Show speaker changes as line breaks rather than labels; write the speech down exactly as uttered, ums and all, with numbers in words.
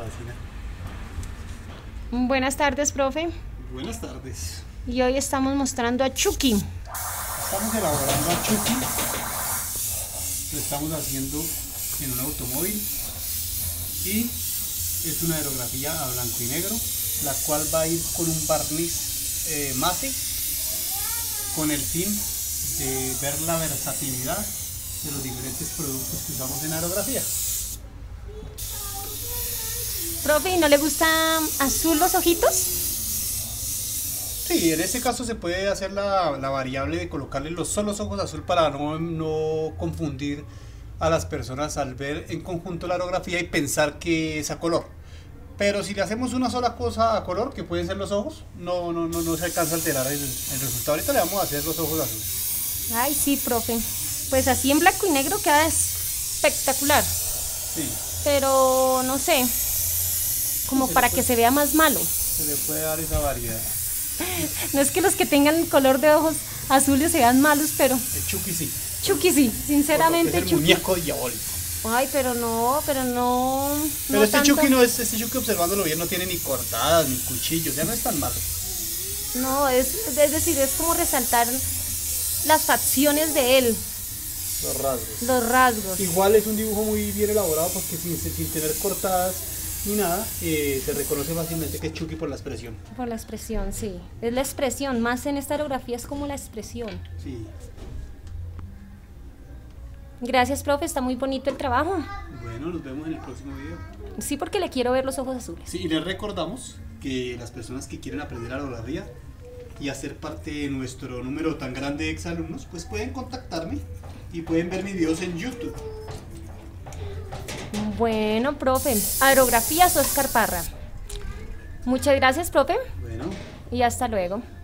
vecina.
Buenas tardes, profe.
Buenas tardes.
Y hoy estamos mostrando a Chucky.
Estamos elaborando a Chucky. Lo estamos haciendo en un automóvil y es una aerografía a blanco y negro, la cual va a ir con un barniz eh, mate, con el fin de ver la versatilidad de los diferentes productos que usamos en aerografía.
Profe, ¿y no le gusta azul los ojitos?
Sí, en este caso se puede hacer la, la variable de colocarle los solos ojos azul para no, no confundir a las personas al ver en conjunto la aerografía y pensar que es a color. Pero si le hacemos una sola cosa a color, que pueden ser los ojos, no, no, no, no se alcanza a alterar el, el resultado. Ahorita le vamos a hacer los ojos azules.
Ay, sí, profe. Pues así en blanco y negro queda espectacular.
Sí.
Pero no sé, como
Sí,
para
puede,
que se vea más malo.
se le puede dar esa variedad.
No es que los que tengan color de ojos azules sean malos, pero
El Chucky sí.
Chucky sí, sinceramente
es el
Chucky.
muñeco diabólico.
Ay, pero no, pero no.
Pero
no
este
tanto.
Chucky no es, este Chucky observándolo bien no tiene ni cortadas ni cuchillos, ya no es tan malo.
No, es, es decir, es como resaltar las facciones de él,
Los rasgos.
los rasgos.
Igual es un dibujo muy bien elaborado porque sin, sin tener cortadas ni nada, eh, se reconoce fácilmente que es Chucky por la expresión.
Por la expresión, sí. Es la expresión, más en esta aerografía es como la expresión.
Sí.
Gracias, profe, está muy bonito el trabajo.
Bueno, nos vemos en el próximo video.
Sí, porque le quiero ver los ojos azules.
Sí, y les recordamos que las personas que quieren aprender aerografía y hacer parte de nuestro número tan grande de exalumnos, pues pueden contactarme y pueden ver mis videos en YouTube.
Bueno, profe, aerografías Oscar Parra. Muchas gracias, profe,
Bueno.
y hasta luego.